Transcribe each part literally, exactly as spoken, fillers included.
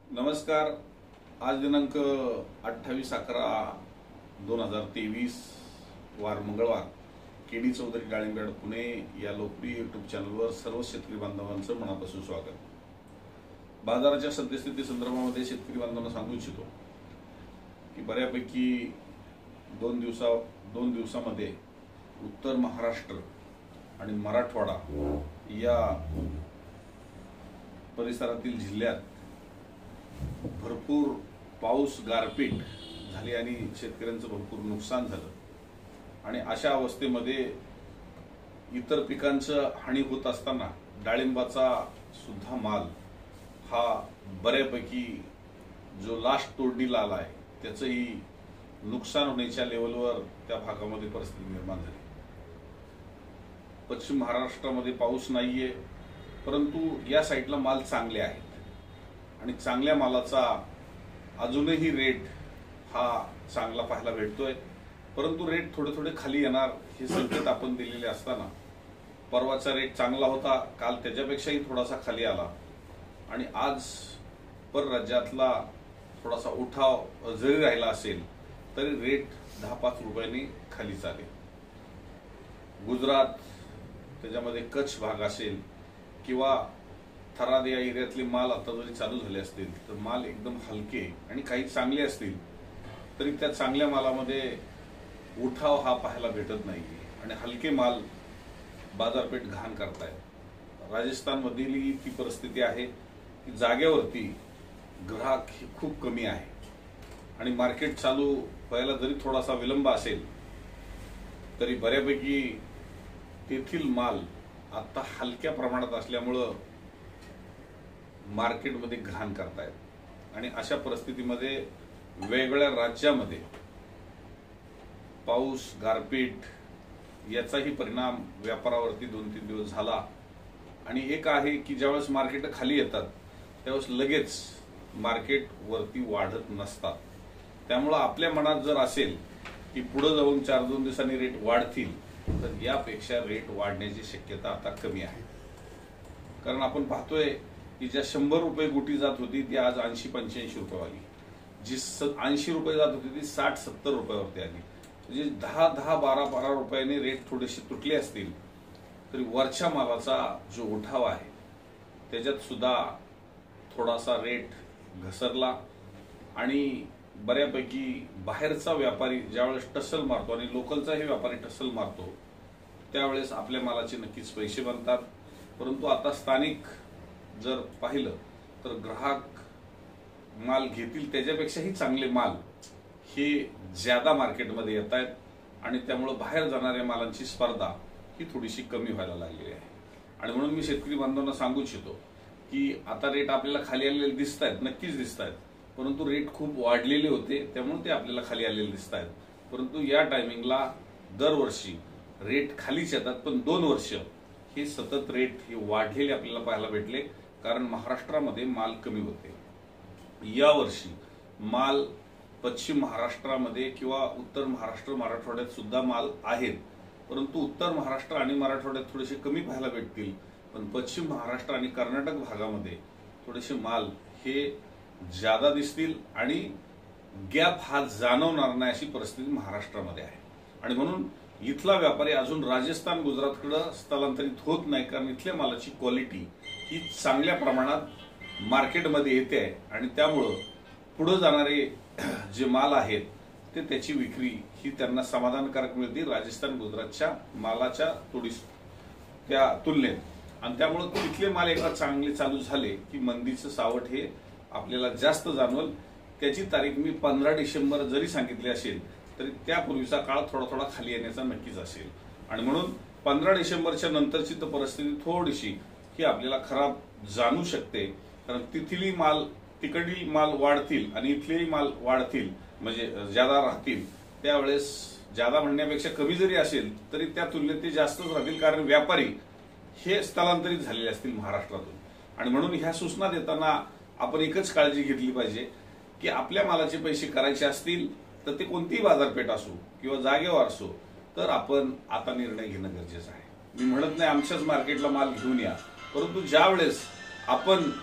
नमस्कार। आज दिनांक अठ्ठावीस अकरा दोन हजार तेवीस वार मंगळवार केडी चौधरी डाळिंबयार्ड पुणे या लोकप्रिय यूट्यूब चॅनलवर सर्व शेतकरी बांधवांचं मनापासून स्वागत। बाजाराच्या सद्यस्थिती संदर्भामध्ये शेतकरी बांधवांना सांगू इच्छितो की बऱ्यापैकी दोन दिवसा दोन दिवसामध्ये उत्तर महाराष्ट्र आणि मराठवाडा या परिसरातील जिल्ह्यात भरपूर पाऊस गारपीट झाली आणि शेतकऱ्यांचं भरपूर नुकसान झालं। आणि अशा अवस्थेमध्ये इतर पिकांचं हानी होत असताना डाळिंबाचा सुद्धा माल हा बऱ्यापैकी जो लास्ट तोडणीला आला आहे त्याचंही नुकसान होण्याच्या लेवलवर त्या भागामध्ये परिस्थिती निर्माण झाली। पश्चिम महाराष्ट्रामध्ये पाऊस नाहीये, परंतु या साईडला माल चांगले आहेत आणि चांगल्या मालाचा अजूनही रेट हा चांगला पाहायला भेटतोय, परंतु रेट थोडे थोडे खाली येणार हे संकेत आपण दिलेले असताना परवाचा रेट चांगला होता, काल त्याच्यापेक्षाही थोडासा खाली आला आणि आज परराज्यातला थोडासा उठाव जरी राहिला असेल तरी रेट दहा पाच रुपयांनी खाली चालेल। गुजरात त्याच्यामध्ये कच्छ भाग असेल किंवा थराद या एरियातले माल आता जरी चालू झाले असतील तर माल एकदम हलके आणि काही चांगले असतील तरी त्या चांगल्या मालामध्ये उठाव हा पाहायला भेटत नाही आणि हलके माल बाजारपेठ घाण करतायत। राजस्थानमधील ती परिस्थिती आहे की जागेवरती ग्राहक खूप कमी आहे आणि मार्केट चालू व्हायला जरी थोडासा विलंब असेल तरी बऱ्यापैकी तेथील माल आता हलक्या प्रमाणात असल्यामुळं मार्केटमध्ये घाण करतायत आणि अशा परिस्थितीमध्ये वेगवेगळ्या राज्यामध्ये पाऊस गारपीट याचाही परिणाम व्यापारावरती दोन तीन दिवस झाला। आणि एक आहे की ज्यावेळेस मार्केट खाली येतात त्यावेळेस लगेच मार्केट वरती वाढत नसतात, त्यामुळं आपल्या मनात जर असेल की पुढे जाऊन चार दोन दिवसांनी रेट वाढतील तर यापेक्षा रेट वाढण्याची शक्यता आता कमी आहे। कारण आपण पाहतोय की ज्या शंभर रुपये गुटी जात होती ती आज ऐंशी पंच्याऐंशी रुपये आली, जी ऐंशी रुपये जात होती ती साठ सत्तर रुपयावरती आली। म्हणजे दहा दहा बारा बारा रुपयाने रेट थोडेसे तुटले असतील तरी वरच्या मालाचा जो उठाव आहे त्याच्यात सुद्धा थोडासा रेट घसरला आणि बऱ्यापैकी बाहेरचा व्यापारी ज्यावेळेस टसल मारतो आणि लोकलचाही व्यापारी टसल मारतो त्यावेळेस आपल्या मालाचे नक्कीच पैसे बनतात। परंतु आता स्थानिक जर पाहिलं तर ग्राहक माल घेतील त्याच्यापेक्षाही चांगले माल हे ज्यादा मार्केटमध्ये येत आहेत आणि त्यामुळे बाहेर जाणाऱ्या मालांची स्पर्धा ही थोडीशी कमी व्हायला लागलेली आहे। आणि म्हणून मी शेतकरी बांधवांना सांगू इच्छितो की आता रेट आपल्याला खाली आलेले दिसत आहेत, नक्कीच दिसत आहेत, परंतु रेट खूप वाढलेले होते त्यामुळे ते आपल्याला खाली आलेले दिसत आहेत। परंतु या टायमिंगला दरवर्षी रेट खालीच येतात, पण दोन वर्ष हे सतत रेट हे वाढलेले आपल्याला पाहायला भेटले, कारण महाराष्ट्रामध्ये माल कमी होते। यावर्षी माल पश्चिम महाराष्ट्रामध्ये किंवा उत्तर महाराष्ट्र मराठवाड्यात सुद्धा माल आहेत, परंतु उत्तर महाराष्ट्र आणि मराठवाड्यात थोडेसे कमी पाहायला भेटतील, पण पश्चिम महाराष्ट्र आणि कर्नाटक भागामध्ये थोडेसे माल हे ज्यादा दिसतील आणि गॅप हा जाणवणार नाही अशी परिस्थिती महाराष्ट्रामध्ये आहे। आणि म्हणून इथला व्यापारी अजून राजस्थान गुजरातकडे स्थलांतरित होत नाही, कारण इथल्या मालाची क्वालिटी ही चांगल्या प्रमाणात मार्केटमध्ये येते आहे आणि त्यामुळं पुढे जाणारे जे माल आहेत ते त्याची विक्री ही त्यांना समाधानकारक मिळते राजस्थान गुजरातच्या मालाच्या थोडीस त्या तुलनेत। आणि त्यामुळं तिथले माल एकदा चांगले चालू झाले की मंदीचं सावट हे आपल्याला जास्त जाणवल। त्याची तारीख मी पंधरा डिसेंबर जरी सांगितली असेल तरी त्यापूर्वीचा काळ थोडा थोडा खाली येण्याचा नक्कीच असेल। आणि म्हणून पंधरा डिसेंबरच्या नंतरची तर परिस्थिती थोडीशी ही आपल्याला खराब जाणू शकते, कारण तिथली माल तिकडील माल वाढतील आणि इथलेही माल वाढतील, म्हणजे ज्यादा राहतील। त्यावेळेस ज्यादा म्हणण्यापेक्षा कमी जरी असेल तरी त्या तुलनेत ते जास्तच राहतील, कारण व्यापारी हे स्थलांतरित झालेले असतील महाराष्ट्रातून। आणि म्हणून ह्या सूचना देताना आपण एकच काळजी घेतली पाहिजे की आपल्या मालाचे पैसे करायचे असतील तर ते कोणतीही बाजारपेठ असो किंवा जागेवर असो तर आपण आता निर्णय घेणं गरजेचं आहे। मी म्हणत नाही आमच्याच मार्केटला माल घेऊन या, परंतु ज्या वेळेस आपण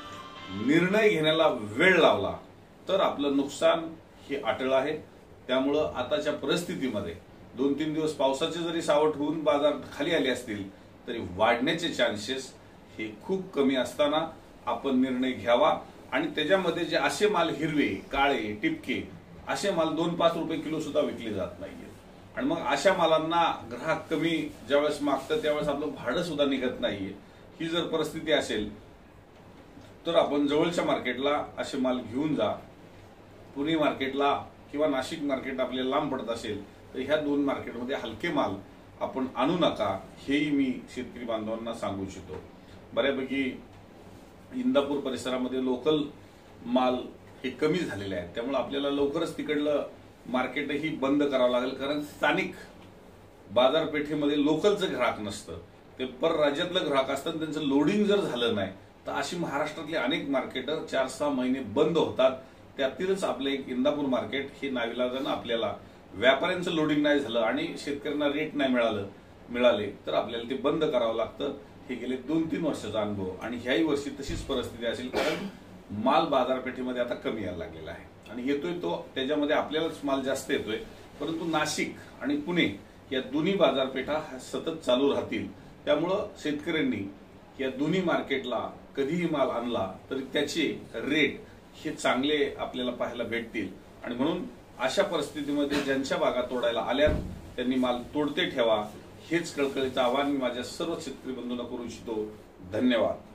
निर्णय घेण्याला वेळ लावला तर आपलं नुकसान हे अटळ आहे. त्यामुळं आताच्या परिस्थितीमध्ये दोन तीन दिवस पावसाचे जरी सावट होऊन बाजार खाली आले असतील तरी वाढण्याचे चान्सेस हे खूप कमी असताना आपण निर्णय घ्यावा. आणि त्याच्यामध्ये जे असे माल हिरवे, काळे, टिपके असे माल दोन पाच रुपये किलो सुद्धा विकले जात नाहीये. आणि मग अशा मालांना ग्राहक कमी ज्यावेळेस मागतं त्यावेळेस आपलं भाडं सुद्धा निघत नाहीये. ही जर परिस्थिती असेल तर आपण जवळच्या मार्केटला असे माल घेऊन जा. पुणे मार्केटला किंवा नाशिक मार्केट आपल्याला लांब पडत असेल तर ह्या दोन मार्केटमध्ये हलके माल आपण आणू नका, हेही मी शेतकरी बांधवांना सांगू इच्छितो. बऱ्यापैकी इंदापूर परिसरामध्ये लोकल माल हे कमी झालेले आहेत. त्यामुळे आपल्याला लवकरच तिकडलं मार्केटही बंद करावं लागेल. कारण स्थानिक बाजारपेठेमध्ये लोकलचं ग्राहक नसतं, ते परराज्यातलं ग्राहक असतं. त्यांचं लोडिंग जर झालं नाही तर अशी महाराष्ट्रातले अनेक मार्केटर चार सहा महिने बंद होतात. त्यातीलच आपलं एक इंदापूर मार्केट हे नाविलाजानं आपल्याला व्यापाऱ्यांचं लोडिंग नाही झालं आणि शेतकऱ्यांना रेट नाही मिळालं मिळाले तर आपल्याला ते बंद करावं लागतं. हे गेले दोन तीन वर्षाचा अनुभव आणि ह्याही वर्षी तशीच परिस्थिती असेल. कारण माल बाजारपेठेमध्ये आता कमी यायला लागलेला आहे आणि येतोय तो त्याच्यामध्ये आपल्यालाच माल जास्त येतोय. परंतु नाशिक आणि पुणे या दोन्ही बाजारपेठा सतत चालू राहतील. त्यामुळं शेतकऱ्यांनी या दोन्ही मार्केटला कधीही माल आणला तरी त्याचे रेट हे चांगले आपल्याला पाहायला भेटतील. आणि म्हणून अशा परिस्थितीमध्ये ज्यांच्या बागा तोडायला आल्यात त्यांनी माल तोडते ठेवा, हेच कळकळीचं आवाहन मी माझ्या सर्व शेतकरी बंधूंना करू इच्छितो. धन्यवाद.